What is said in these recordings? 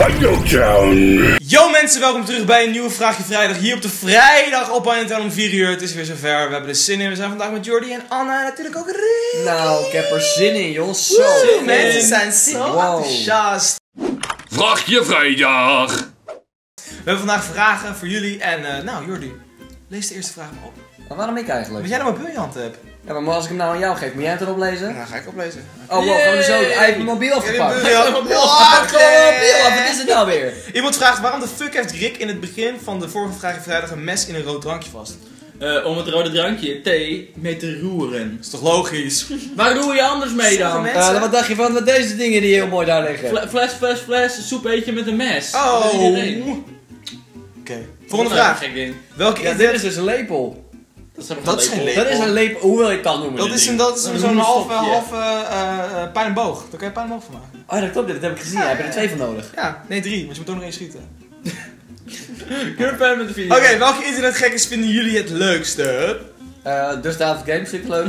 Banjotown. Yo mensen, welkom terug bij een nieuwe Vraagje Vrijdag hier op de vrijdag op Banjotown om 4 uur. Het is weer zover, we hebben er zin in. We zijn vandaag met Jordi en Anna en natuurlijk ook Rick. Nou, ik heb er zin in, joh. Zo. Mensen zijn zo enthousiast. Vraagje Vrijdag. We hebben vandaag vragen voor jullie en nou Jordi, lees de eerste vraag maar op. Maar waarom ik eigenlijk? Want jij een mobiel in je hand hebt. Ja, maar als ik hem nou aan jou geef, moet jij het erop lezen? Nou, ga ik oplezen. Oh, wow, gaan we zo. Hij heeft mijn mobiel afgepakt. Ja, Pak gewoon mijn mobiel af, wat is het nou weer? Iemand vraagt waarom de fuck heeft Rick in het begin van de vorige Vraagje Vrijdag een mes in een rood drankje vast? Om het rode drankje, thee, mee te roeren. Dat is toch logisch? Waar roer je anders mee dan? Sommige mensen- Wat dacht je van deze dingen die heel mooi daar liggen? Fles, soep eet je met een mes. Oh. Dat weet iedereen. Oké. Volgende vraag. Gek ding. Welke Ja, is dit dit? is dus een lepel. Dat is geen lepel. Dat is een lepel, hoe wil je het dan noemen? Dat dit is, ding? zo'n halve stokje. pijn en boog. Daar kan je pijn en boog van maken. Oh, dat klopt, dat heb ik gezien. Daar heb je er 2 van nodig. Ja, nee 3, want je moet ook nog 1 schieten. Kunnen we met de video? Oké, welke internetgekkers vinden jullie het leukste? Dus David Games vind ik leuk.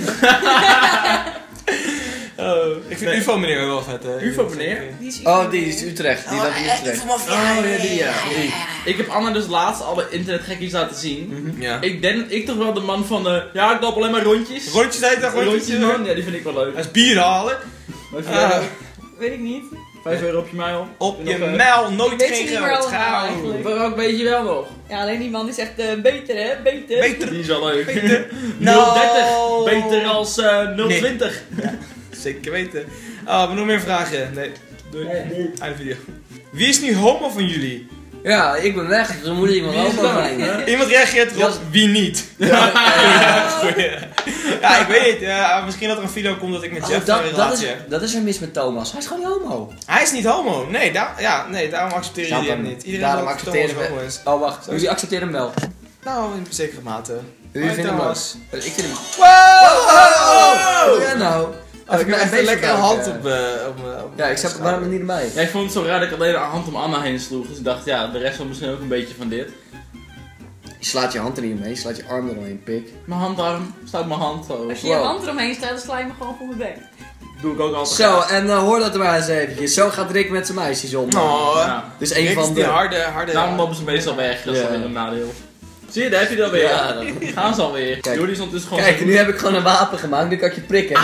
Ik vind UFO meneer wel vet hè. UFO meneer? Oh, die is Utrecht. Die dat in Utrecht. Oh ja, die ja. Die. Ik heb Anna dus laatst alle internetgekkies laten zien. Ja. Ik denk ik toch wel de man van de, ja ik loop alleen maar rondjes. Rondjes heet dat, Rondjes man, ja die vind ik wel leuk. Hij is bier halen. Wat vind jij nou? Weet ik niet. 5 euro op je mijl. Op je Nog, mijl, nooit weet geen ze niet meer geld. allemaal Gauw. eigenlijk. Welk weet je wel nog? Ja, alleen die man die zegt beter hè, beter. Beter. Die is wel leuk. Beter. 030, beter als 020. Zeker weten. Oh, maar nog meer vragen. Nee. Doei. Einde video. Wie is nu homo van jullie? Ja, ik ben weg, dus dan moet iemand Wie is ook dat? zijn. Iemand reageert erop, Ja. wie niet? Ja, goeie. Ja, ik weet niet. Misschien dat er een video komt dat ik met Jeff een relatie heb. Dat is er mis met Thomas. Hij is gewoon niet homo. Hij is niet homo. Nee, daarom accepteren jullie hem niet. Iedereen Daarom denkt dat accepteren Thomas homo is. we. Oh, wacht. Jullie accepteren hem wel. Nou, in zekere mate. Jullie Hoi, vinden hem leuk. Thomas. Ik vind hem. Wow! Ja, nou. Oh, ik heb echt een lekkere hand op Ja, ik zat er waarom niet erbij. Ja, ik vond het zo raar dat ik alleen een hand om Anna heen sloeg. Dus ik dacht, ja, de rest wil misschien ook een beetje van dit. Je slaat je hand er niet omheen, je slaat je arm er omheen, pik. Mijn handarm, staat mijn hand zo. Als je je hand eromheen slaat, dan sla je me gewoon voor mijn bek. Doe ik ook altijd. Zo, en hoor dat er maar eens eventjes. Zo gaat Rick met zijn meisjes om. Oh, Ja. Dus een Rick is van die de... harde... Daarom lopen ze meestal weg, dat is Ja. alweer een nadeel. Zie je, daar heb je het alweer. Ja, dat- Gaan ze alweer. Kijk. Jordi stond dus gewoon Kijk, zo- nu heb ik gewoon een wapen gemaakt, nu kan ik je prikken.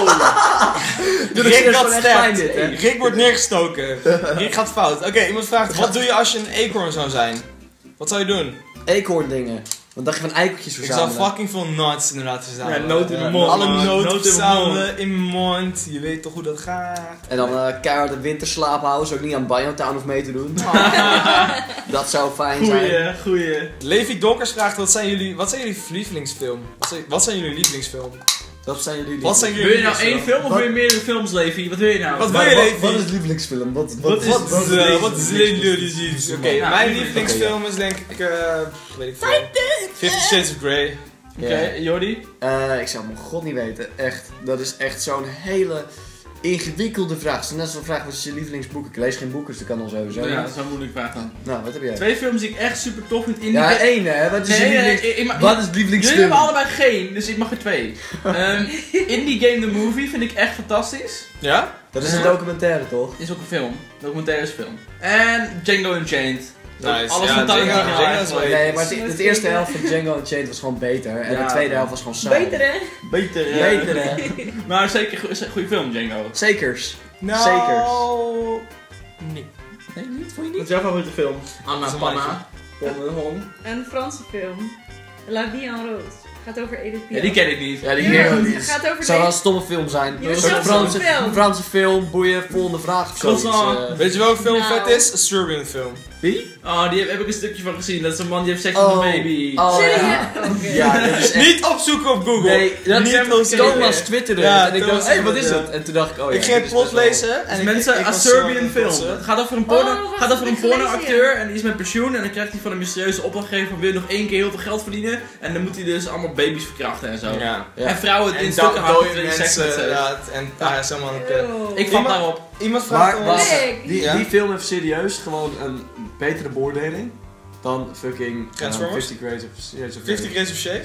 Rick gaat echt pijn sterk. dit, hè? Rick wordt neergestoken. Rick gaat fout. Oké, iemand vraagt, wat doe je als je een eekhoorn zou zijn? Wat zou je doen? Eekhoorn dingen. Wat dacht je van eikeltjes Ik zou verzamelen? fucking veel nuts inderdaad verzamelen. Ja, noot in mijn Ja. mond. Alle man. noten Noot in mijn verzamelen in mijn mond. Je weet toch hoe dat gaat. En dan keihard de winterslaap houden, zodat ik niet aan Banjotown hoef mee te doen. Dat zou fijn zijn. Goeie. Levi Donkers vraagt, wat zijn jullie lievelingsfilm? Wat zijn jullie lievelingsfilm? Dat zijn jullie Wat zijn Wil jullie je nou één film of wil je meerdere films, Levi? Wat wil je nou? Wat wil je, Levi? Wat is lievelingsfilm? Wat Wat is jullie? Oké, Nou, mijn oké, lievelingsfilm is denk ik, weet ik veel. 50 Shades of Grey. Oké, Jordi? Ik zou het mijn god niet weten. Echt. Dat is echt zo'n hele ingewikkelde vraag. Het is net zo'n vraag, wat is je lievelingsboek? Ik lees geen boeken, dus dat kan al sowieso Ja, niet. dat is wel een moeilijke vraag dan. Nou, wat heb jij? 2 films die ik echt super tof vind in Ja, die... één hè. Wat is je lievelings... Wat is het Jullie lievelingsfilm? hebben allebei geen, dus ik mag er 2. Indie Game The Movie vind ik echt fantastisch. Ja? Dat is een documentaire toch? Is ook een film. Documentaire is film. En Django Unchained. Nice. Alles Ja, van Tarantino Django is eigenlijk. wel- Nee, maar het eerste helft van Django Unchained was gewoon beter. En Ja, de tweede ja. helft was gewoon saai. Beter hè? Beter, Beter hè? Maar zeker een goede film, Django. Zekers. Nou, nee. Nee, niet? Vond je niet? Wat is jouw favoriete film? Anna Dat is een Panna. Hon. Een Franse film. La Vie en Rose. Gaat over Edith Piaf. Ja, die ken ik niet. Ja, die Ja, ken ik ook het niet. gaat over Het zou wel een deze- stomme film zijn. Ja, Een het soort is wel een Franse, film. Franse film, boeien, volgende vraag of zoiets. Croissant. Weet je welke film Nou. vet is? Een Serbian film. Wie? Oh, die heb ik een stukje van gezien. Dat is een man die heeft seks met een baby. Oh, Serieus? ja. Oké. Ja, dat is echt... Niet opzoeken op Google. Nee, dat Niet niet opzoeken. Thomas twitterde Ja, het en ik Thomas dacht, hé, wat is twitterde, het? En toen dacht ik, oh ja. Ik ging dit het is plot best wel- lezen en Dus ik mensen, ik een was Serbian zo film. trots, Het gaat over een Oh, porno, wacht, gaat over heb een ik gelezen, pornoacteur en die is met pensioen en dan krijgt hij van een mysterieuze opdrachtgever van wil je nog 1 keer heel veel geld verdienen en dan moet hij dus allemaal baby's verkrachten en zo. Ja. Ja. En vrouwen in En stukken dan hakken dode terwijl die seks met mensen, ze heeft. ja, en daar is helemaal een... Eeuw. Ik val daarop. Iemand vraagt Maar ons... wacht, Rick. die film heeft serieus gewoon een betere beoordeling dan fucking Transformers? 50 Grades of Shades of 50 Grace of Shade?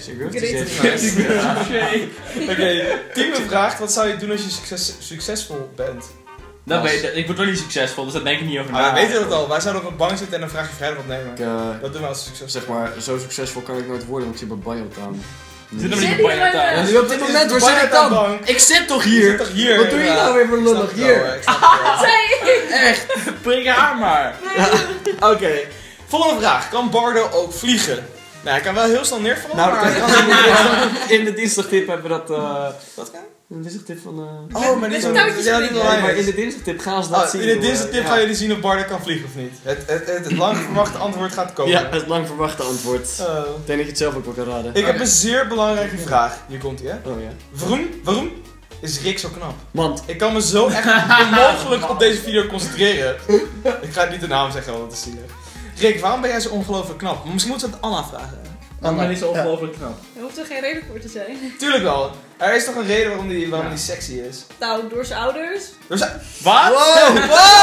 Great. Oké, Timo vraagt, wat zou je doen als je succesvol bent? Dat ik word wel niet succesvol, dus daar denk ik niet over na. Maar we weten het al, wij zouden op een bank zitten en een vraagje vrijdag opnemen. Dat doen we als succes. Zeg maar, zo succesvol kan ik nooit worden, want ik zit bij Biotown. Zit er maar niet bij Zit thuis. er Nu op dit moment, waar zit ik dan? Ik zit toch Je hier? zit toch hier? Wat doe je nou weer voor lullig? Hier. Zeg! Prik haar maar. Oké, volgende vraag. Kan Bardo ook vliegen? Nou, hij kan wel heel snel neervallen, Nou, maar hij kan in de dinsdagtip hebben we dat... Wat kan? In de dinsdagtip van... Oh, maar dit is Met touwtjes ja, springen. Nee, maar in de dinsdagtip gaan ze dat zien. in de dinsdagtip gaan jullie zien of Bardo kan vliegen of niet. Het lang verwachte antwoord gaat komen. Ja, het lang verwachte antwoord. Oh. Ik denk dat je het zelf ook wel kan raden. Ik heb een zeer belangrijke vraag. Hier komt ie, hè. Oh ja. Waarom is Rick zo knap? Want, Ik kan me zo echt onmogelijk op deze video concentreren. Ik ga niet de naam zeggen, want dat is zielig. Rick, waarom ben jij zo ongelooflijk knap? Misschien moeten we het Anna vragen. Anna is zo ongelooflijk knap. Er hoeft er geen reden voor te zijn. Tuurlijk wel. Er is toch een reden waarom die sexy is? Nou, door zijn ouders. Er zijn... Wat? Wow!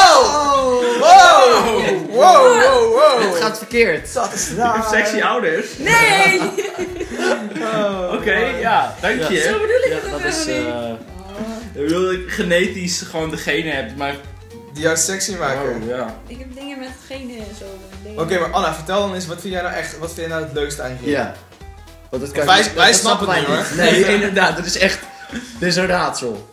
Wow! het gaat verkeerd. Dat is Sexy ouders. Nee! Oké, ja, dank je. Zo bedoel ik Ja, het ook dat is... helemaal niet. Ik bedoel dat ik genetisch gewoon degene heb, maar... Die jou sexy maken. Oh, ja. Ik heb dingen met genen en zo. Oké, maar Anna, vertel dan eens, wat vind jij nou het leukste aan Rick? Ja. Want dat kan Wij snappen het niet, hoor. Nee, inderdaad. Dat is echt... Dit is een raadsel.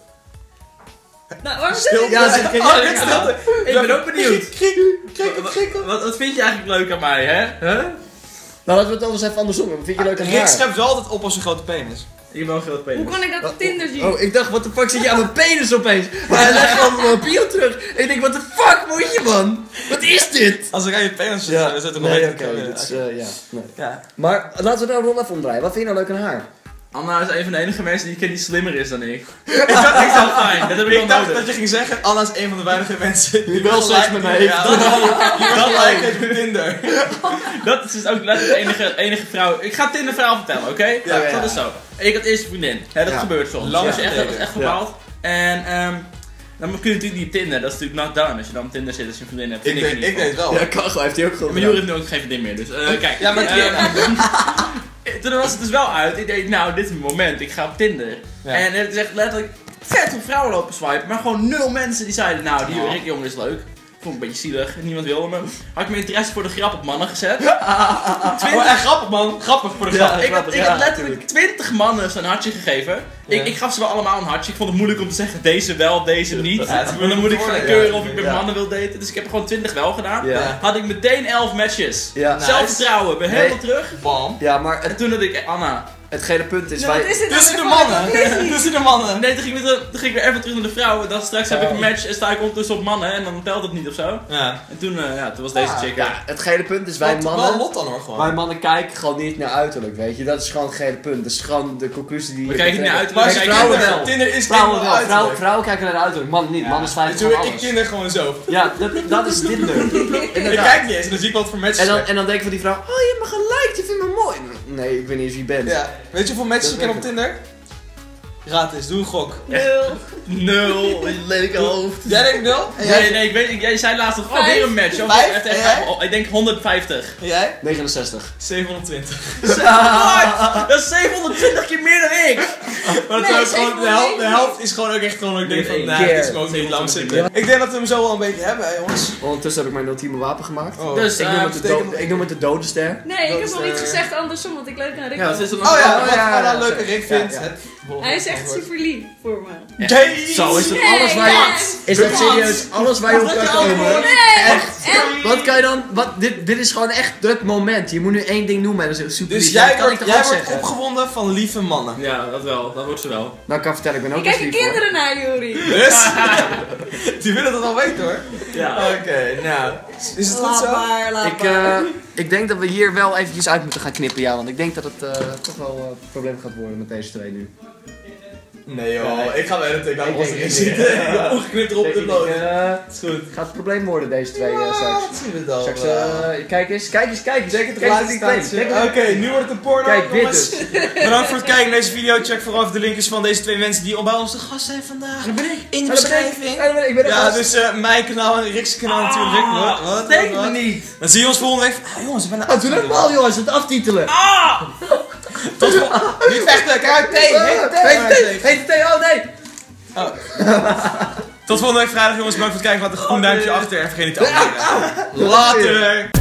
Nou, waarom zeg ik Ja, dat? zit Stilte. Ik ben ook benieuwd. Kriek. Wat vind je eigenlijk leuk aan mij, hè? Nou, laten we het anders even andersom doen. Wat vind je leuk aan Rick haar? schept wel altijd op als een grote penis. Ik ben wel groot penis. Hoe kan ik dat op Tinder zien? Oh, ik dacht, wat de fuck zit je aan mijn penis opeens? Maar hij legt gewoon mijn mobiel terug. En ik denk, wat de fuck moet je, man? Wat is dit? Als ik aan je penis zit, dan zit er nog nee, een oké. Dat is, ja. Nee. Ja. Maar laten we nou rol even omdraaien. Wat vind je nou leuk aan haar? Anna is een van de enige mensen die ik ken die slimmer is dan ik. Ik dacht fijn, dat heb ik wel Ik dacht nodig. dat je ging zeggen, Anna is een van de weinige mensen die wel seks met me heeft. Ja, dat lijkt het met Tinder. Dat is dus ook letterlijk de enige vrouw. Ik ga het in de verhaal vertellen, oké? Ja, Dat ja. is zo. Ik had eerst een vriendin. Hè, dat Ja. gebeurt soms. Lang Dat is geleden. echt bepaald. En dan kun je natuurlijk niet op Tinder. Dat is natuurlijk not done als je dan op Tinder zit als je een vriendin hebt. Vind in ieder Ik geval. weet wel. Ja, kan gewoon. Heeft hij ook gewoon. Maar Joer heeft nu ook geen vriendin meer, dus kijk. Ja, maar Toen was het dus wel uit. Ik dacht, nou, dit is mijn moment. Ik ga op Tinder. Ja. En het is echt letterlijk vet op vrouwen lopen swipen. Maar gewoon 0 mensen die zeiden, nou, die Oh. Rick jongen is leuk. Vond ik een beetje zielig. Niemand wilde me. Had ik mijn interesse voor de grap op mannen gezet. Oh, echt grappig, man. Grappig voor de Ja. grap. Ik had ja, letterlijk 20 mannen zo'n hartje gegeven. Ja. Ik gaf ze wel allemaal een hartje. Ik vond het moeilijk om te zeggen, deze wel, deze niet. Ja, het is Maar dan moet ik gaan moeilijk, keuren ja. of ik met Ja. mannen wil daten. Dus ik heb er gewoon 20 wel gedaan. Ja. Had ik meteen 11 matches. Ja. Nice. Zelfvertrouwen, ben Nee. helemaal terug. Bam. Ja, maar En toen had ik Anna. het gele punt is, Nou, wat wij... is dit Tussen de nou weer voor mannen. een conclusie? Tussen de mannen. Nee, toen ging ik weer even terug naar de vrouwen. Dan straks heb ik een match en sta ik ondertussen op mannen en dan telt het niet of zo. Ja. En toen, toen was deze chick. Ja, het gele punt is, wij Wel mannen... lot dan hoor, gewoon. Wij mannen kijken gewoon niet naar uiterlijk, weet je. Dat is gewoon het gele punt. Dat is gewoon de conclusie die We je kijken niet trekt. naar uiterlijk, Maar we vrouwen kijken wel. Tinder is Vrouwen helemaal wel. uiterlijk. Vrouwen kijken naar de uiterlijk. Mannen niet. Mannen is Weet je hoe, van ik alles. Tinder gewoon zo. Ja, dat is Tinder. Ik Inderdaad. kijk niet eens en dan zie ik wat voor matches En dan denk ik van die vrouw, oh je hebt me geliked, je vindt me mooi. Nee, ik weet niet eens wie je bent. Ja. Weet je hoeveel matches Dat ik heb weet op Tinder? Raad eens, doe een gok. 0. Lelijke hoofd. Jij denkt 0? En jij? Nee, ik weet, jij zei laatst nog, oh, weer een match. Oh, Vijf? echt, En jij? ik denk 150. En jij? 69. 720. What? Dat is 720 keer meer dan ik. Maar Nee, dat is gewoon, 720. de helft is gewoon ook echt gewoon, ik denk van, Eén nou, keer. dit is ook niet lang zitten. Ja. Ik denk dat we hem zo wel een beetje hebben, hè, jongens. Ondertussen heb ik mijn ultieme wapen gemaakt. Oh. Dus, Ik noem het de dode ster. Nee, ik Dat heb is, nog niet gezegd andersom, want ik leuk naar Rick. Ja, dat is dan Oh ja, Oh, wat ja, Anna ja, een leuke sorry. Rick vindt. Ja, ja. Het volgende Hij is echt antwoord. super lief voor me. Gay! Zo is dat Nee, alles waar je... wat? Is dat serieus alles waar je op Wat kan is komen? dat? Nee! Wat kan je dan... Dit is gewoon echt het moment. Je moet nu één ding noemen en dat is super Dus lief. jij Dat kan ik wordt, toch jij ook wordt zeggen? opgewonden van lieve mannen. Ja, dat wel. Dat wordt ze wel. Nou, ik kan vertellen, ik ben ook Ik best kijk lief hoor. kinderen naar, Jori. Dus, die willen dat al weten hoor. Ja. Oké, nou. Is het goed zo? Ik denk dat we hier wel eventjes uit moeten gaan knippen, ja. Want ik denk dat het toch wel een probleem gaat worden met deze twee nu. Nee joh, ik ga wel editen, ik laat Ik ons denk- erin ik zitten. denk- Ik heb ongeknipt erop te uploaden. Het Is goed. gaat een probleem worden, deze twee straks. dat zien we dan. Straks, kijk eens. Zeker het Kijk laatste eens die staartje. claim. Oké, nu wordt het een porno. Kijk, dit jongens. dus. Bedankt voor het kijken naar deze video. Check vooral even de linkjes van deze twee mensen die bij ons de gast zijn vandaag. In de beschrijving. Ik ben er Ja, vast. dus mijn kanaal en Rick's kanaal natuurlijk. Wat? Steek me niet. Dan zie je ons volgende week. Ah, jongens, ik ben Oh, doe normaal jongens, het aftitelen. Tot niet vechten, kijk uit thee. Heet thee. Heet thee, oh nee. Oh. Tot volgende week vrijdag jongens. Bedankt voor het kijken. Laat een groen duimpje achter en vergeet niet te abonneren. Later!